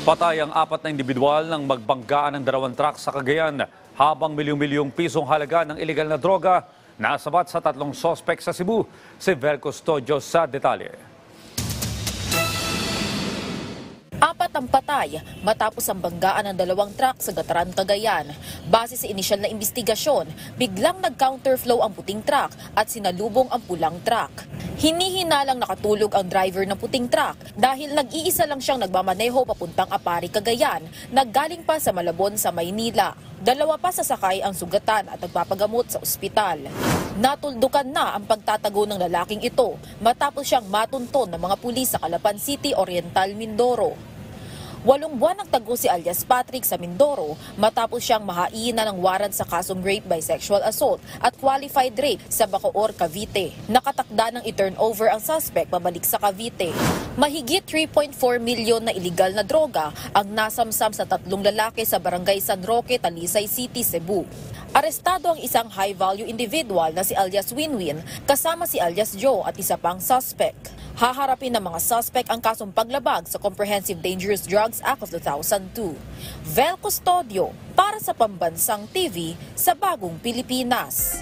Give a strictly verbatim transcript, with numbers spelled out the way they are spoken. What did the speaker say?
Patay ang apat na individual ng magbanggaan ng dalawang truck sa Cagayan habang milyong-milyong pisong halaga ng ilegal na droga nasabat sa tatlong sospek sa Cebu. Si Vel Custodio sa detalye. Apat ang patay matapos ang banggaan ng dalawang truck sa Gataran, Cagayan. Base sa inisyal na investigasyon, biglang nag-counterflow ang puting truck at sinalubong ang pulang truck. Hinihinalang nakatulog ang driver ng puting truck dahil nag-iisa lang siyang nagmamaneho papuntang Apari, Cagayan, naggaling pa sa Malabon sa Maynila. Dalawa pa sa sakay ang sugatan at nagpapagamot sa ospital. Natuldukan na ang pagtatago ng lalaking ito matapos siyang matunton ng mga pulis sa Calapan City, Oriental, Mindoro. Walong buwan nagtago si alias Patrick sa Mindoro matapos siyang mahainan ng warrant sa kasong rape by sexual assault at qualified rape sa Bacoor, Cavite. Nakatakda ng i-turnover ang suspect pabalik sa Cavite. Mahigit three point four milyon na iligal na droga ang nasamsam sa tatlong lalaki sa barangay San Roque, Talisay City, Cebu. Arestado ang isang high-value individual na si alias Winwin kasama si alias Joe at isa pang suspect. Haharapin ng mga suspect ang kasong paglabag sa Comprehensive Dangerous Drugs Act of two thousand two. Vel Custodio para sa Pambansang T V sa Bagong Pilipinas.